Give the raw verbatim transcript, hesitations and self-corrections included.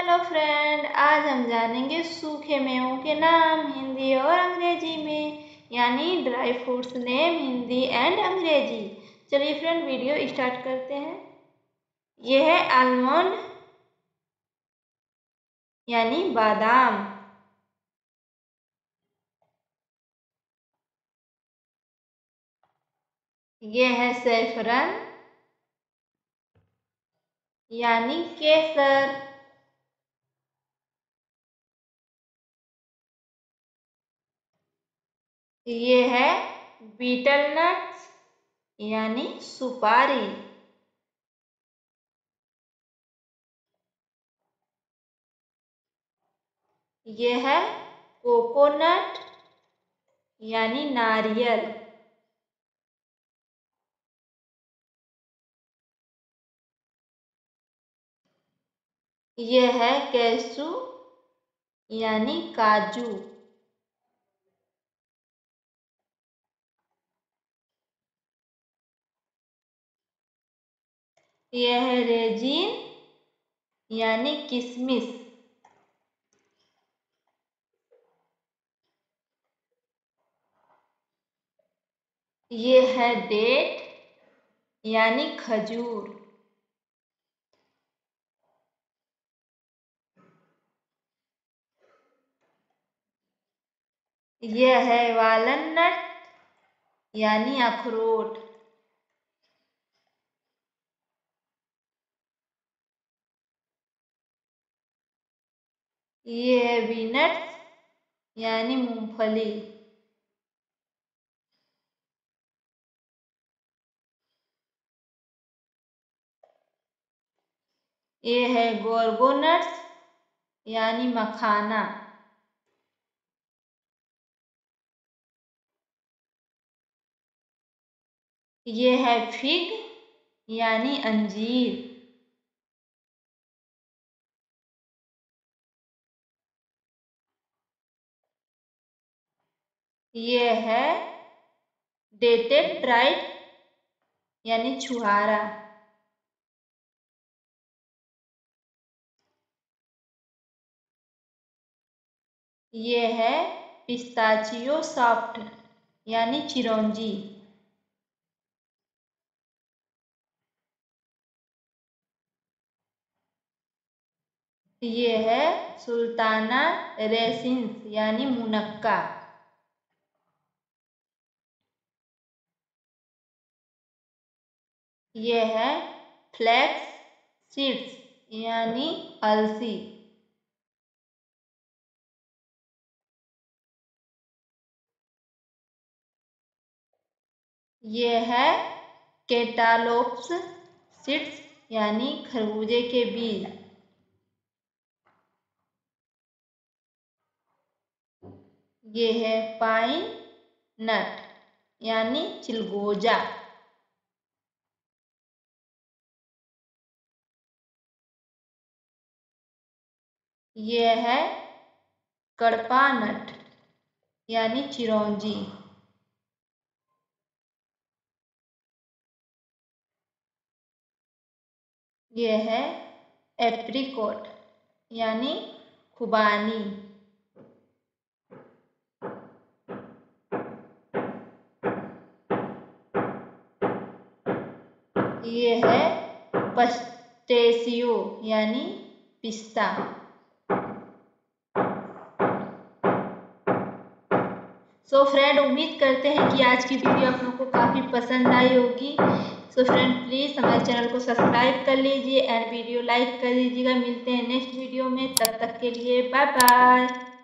Hello friend, आज हम जानेंगे सूखे मेवों के नाम हिंदी और अंग्रेजी में, यानी dry fruits name Hindi and अंग्रेजी। चलिए फ्रेंड, वीडियो स्टार्ट करते हैं। ये है आलमंड यानी बादाम। ये है सैफरन यानी केसर। ये है बीटल नट्स यानी सुपारी। ये है कोकोनट यानी नारियल। ये है कैशू यानी काजू। यह है रेजिन यानी किशमिश। ये है डेट यानी खजूर। यह है वालनट यानी अखरोट। ये है बीनट्स यानी मूंगफली। ये है गोर्गोनट्स यानी मखाना। ये है फिग यानी अंजीर। ये है डेटेड ड्राइड यानी छुहारा। ये है पिस्ताचियो सॉफ्ट यानी चिरौंजी। ये है सुल्ताना रेसिन्स यानी मुनक्का। ये है फ्लैक्स सीड्स यानी अलसी। ये है केटालोप्स सीड्स यानी खरबूजे के बीज। ये है पाइन नट यानी चिलगोजा। ये है कड़पा नट यानी चिरौंजी। ये है एप्रिकॉट यानी खुबानी। ये है पस्टेसियो यानी पिस्ता। सो फ्रेंड, उम्मीद करते हैं कि आज की वीडियो आप लोगों को काफ़ी पसंद आई होगी। सो फ्रेंड, प्लीज़ हमारे चैनल को सब्सक्राइब कर लीजिए एंड वीडियो लाइक कर दीजिएगा। मिलते हैं नेक्स्ट वीडियो में, तब तक के लिए बाय बाय।